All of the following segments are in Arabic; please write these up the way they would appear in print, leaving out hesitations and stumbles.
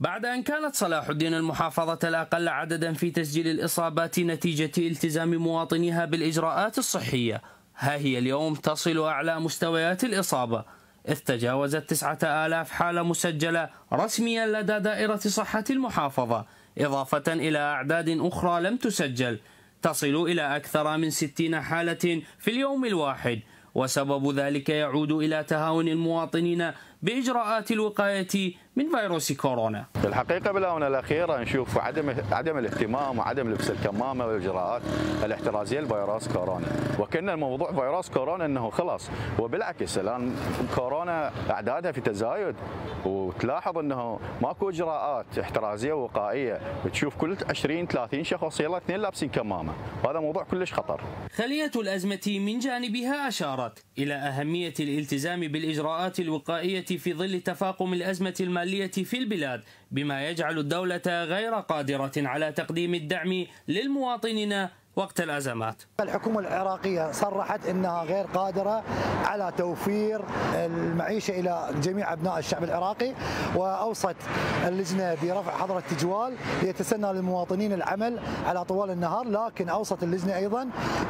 بعد أن كانت صلاح الدين المحافظة الأقل عددا في تسجيل الإصابات نتيجة التزام مواطنيها بالإجراءات الصحية، ها هي اليوم تصل أعلى مستويات الإصابة، إذ تجاوزت 9000 حالة مسجلة رسميا لدى دائرة صحة المحافظة، إضافة إلى أعداد أخرى لم تسجل تصل إلى أكثر من 60 حالة في اليوم الواحد، وسبب ذلك يعود إلى تهاون المواطنين بإجراءات الوقاية من فيروس كورونا. الحقيقة بالآونة الأخيرة نشوف عدم الاهتمام وعدم لبس الكمامة والإجراءات الاحترازية لفيروس كورونا، وكأن الموضوع فيروس كورونا أنه خلص، وبالعكس الآن كورونا أعدادها في تزايد، وتلاحظ أنه ماكو إجراءات احترازية ووقائية، بتشوف كل 20-30 شخص يلا 2 لابسين كمامة، وهذا موضوع كلش خطر. خلية الأزمة من جانبها أشارت إلى أهمية الالتزام بالإجراءات الوقائية في ظل تفاقم الأزمة المالية في البلاد، بما يجعل الدولة غير قادرة على تقديم الدعم للمواطنين وقت الأزمات. الحكومة العراقية صرحت أنها غير قادرة على توفير المعيشة إلى جميع أبناء الشعب العراقي، وأوصت اللجنة برفع حظر التجوال ليتسنى للمواطنين العمل على طوال النهار، لكن أوصت اللجنة أيضا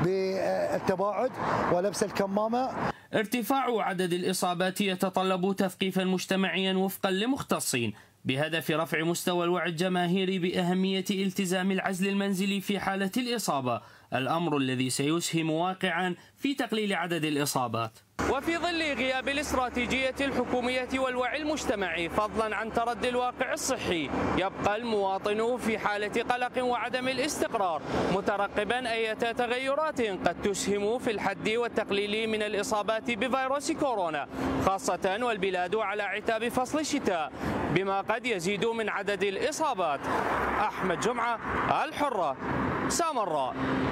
بالتباعد ولبس الكمامة. ارتفاع عدد الإصابات يتطلب تثقيفا مجتمعيا وفقا لمختصين بهدف رفع مستوى الوعي الجماهيري بأهمية التزام العزل المنزلي في حالة الإصابة، الأمر الذي سيسهم واقعا في تقليل عدد الإصابات. وفي ظل غياب الاستراتيجية الحكومية والوعي المجتمعي فضلا عن تردي الواقع الصحي، يبقى المواطن في حالة قلق وعدم الاستقرار مترقبا أي تغيرات قد تسهم في الحد والتقليل من الإصابات بفيروس كورونا، خاصة والبلاد على عتاب فصل الشتاء، بما قد يزيد من عدد الإصابات. أحمد جمعة، الحرة، سامراء.